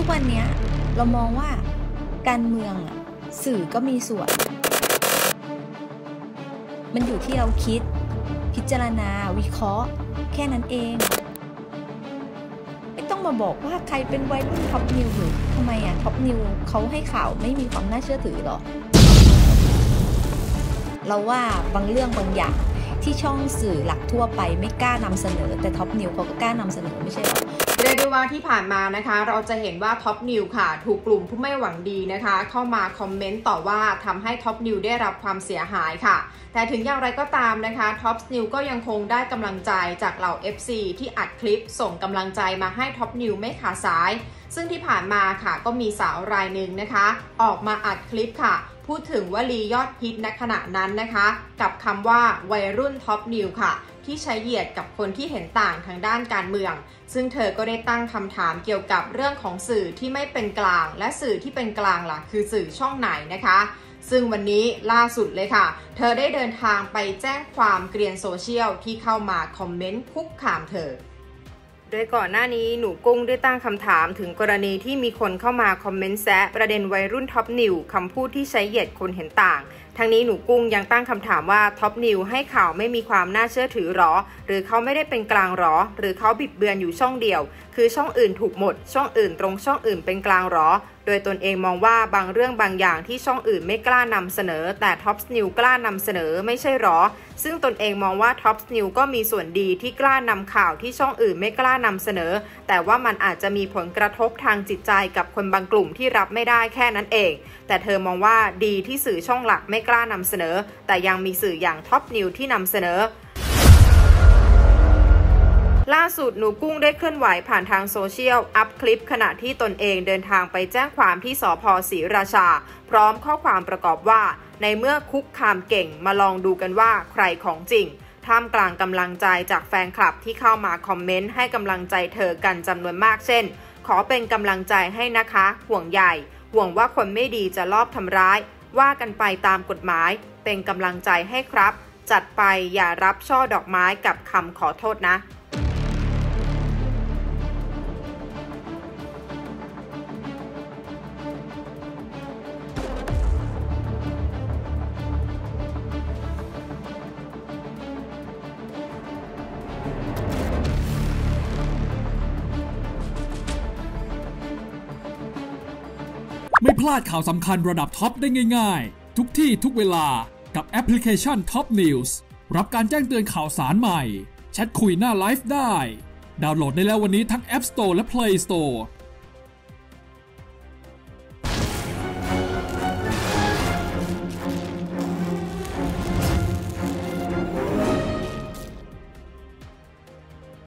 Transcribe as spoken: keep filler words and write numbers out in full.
กวันนี้เรามองว่าการเมืองอ่ะสื่อก็มีส่วนมันอยู่ที่เราคิดพิจารณาวิเคราะห์แค่นั้นเองไม่ต้องมาบอกว่าใครเป็นวัยรุ่นท็อปนิวหรือทำไมอ่ะท็อปนิวเขาให้ข่าวไม่มีความน่าเชื่อถือหรอเราว่าบางเรื่องบางอย่างที่ช่องสื่อหลักทั่วไปไม่กล้านำเสนอแต่ท็อปนิวเขาก็กล้านำเสนอไม่ใช่หรอเรียกได้ว่าที่ผ่านมานะคะเราจะเห็นว่าท็อปนิวค่ะถูกกลุ่มผู้ไม่หวังดีนะคะเข้ามาคอมเมนต์ต่อว่าทำให้ท็อปนิวได้รับความเสียหายค่ะแต่ถึงอย่างไรก็ตามนะคะท็อปนิวก็ยังคงได้กำลังใจจากเหล่า เอฟ ซี ที่อัดคลิปส่งกำลังใจมาให้ท็อปนิวไม่ขาดสายซึ่งที่ผ่านมาค่ะก็มีสาวรายหนึ่งนะคะออกมาอัดคลิปค่ะพูดถึงวลียอดฮิตในขณะนั้นนะคะกับคำว่าวัยรุ่นท็อปนิวค่ะที่ใช้เหยียดกับคนที่เห็นต่างทางด้านการเมืองซึ่งเธอก็ได้ตั้งคำถามเกี่ยวกับเรื่องของสื่อที่ไม่เป็นกลางและสื่อที่เป็นกลางล่ะคือสื่อช่องไหนนะคะซึ่งวันนี้ล่าสุดเลยค่ะเธอได้เดินทางไปแจ้งความเกรียนโซเชียลที่เข้ามาคอมเมนต์คุกคามเธอโดยก่อนหน้านี้หนูกุ้งได้ตั้งคำถามถึงกรณีที่มีคนเข้ามาคอมเมนต์แซะประเด็นวัยรุ่นท็อปนิวคำพูดที่ใช้เหยียดคนเห็นต่างทั้งนี้หนูกุ้งยังตั้งคำถามว่าท็อปนิวให้ข่าวไม่มีความน่าเชื่อถือหรอหรือเขาไม่ได้เป็นกลางหรอหรือเขาบิดเบือนอยู่ช่องเดียวคือช่องอื่นถูกหมดช่องอื่นตรงช่องอื่นเป็นกลางหรอโดยตนเองมองว่าบางเรื่องบางอย่างที่ช่องอื่นไม่กล้านำเสนอแต่ท็อปนิวกล้านำเสนอไม่ใช่หรอซึ่งตนเองมองว่าท็อปนิวก็มีส่วนดีที่กล้านำข่าวที่ช่องอื่นไม่กล้านำเสนอแต่ว่ามันอาจจะมีผลกระทบทางจิตใจกับคนบางกลุ่มที่รับไม่ได้แค่นั้นเองแต่เธอมองว่าดีที่สื่อช่องหลักไม่กล้านำเสนอแต่ยังมีสื่ออย่างท็อปนิวที่นำเสนอล่าสุดหนูกุ้งได้เคลื่อนไหวผ่านทางโซเชียลอัพคลิปขณะที่ตนเองเดินทางไปแจ้งความที่สภ.ศรีราชาพร้อมข้อความประกอบว่าในเมื่อคุกคามเก่งมาลองดูกันว่าใครของจริงท่ามกลางกำลังใจจากแฟนคลับที่เข้ามาคอมเมนต์ให้กำลังใจเธอกันจำนวนมากเช่นขอเป็นกำลังใจให้นะคะห่วงใยห่วงว่าคนไม่ดีจะลอบทำร้ายว่ากันไปตามกฎหมายเป็นกำลังใจให้ครับจัดไปอย่ารับช่อดอกไม้กับคำขอโทษนะไม่พลาดข่าวสำคัญระดับท็อปได้ง่ายๆทุกที่ทุกเวลากับแอปพลิเคชัน Top News รับการแจ้งเตือนข่าวสารใหม่แชทคุยหน้าไลฟ์ได้ดาวน์โหลดได้แล้ววันนี้ทั้ง App Store และ Play Store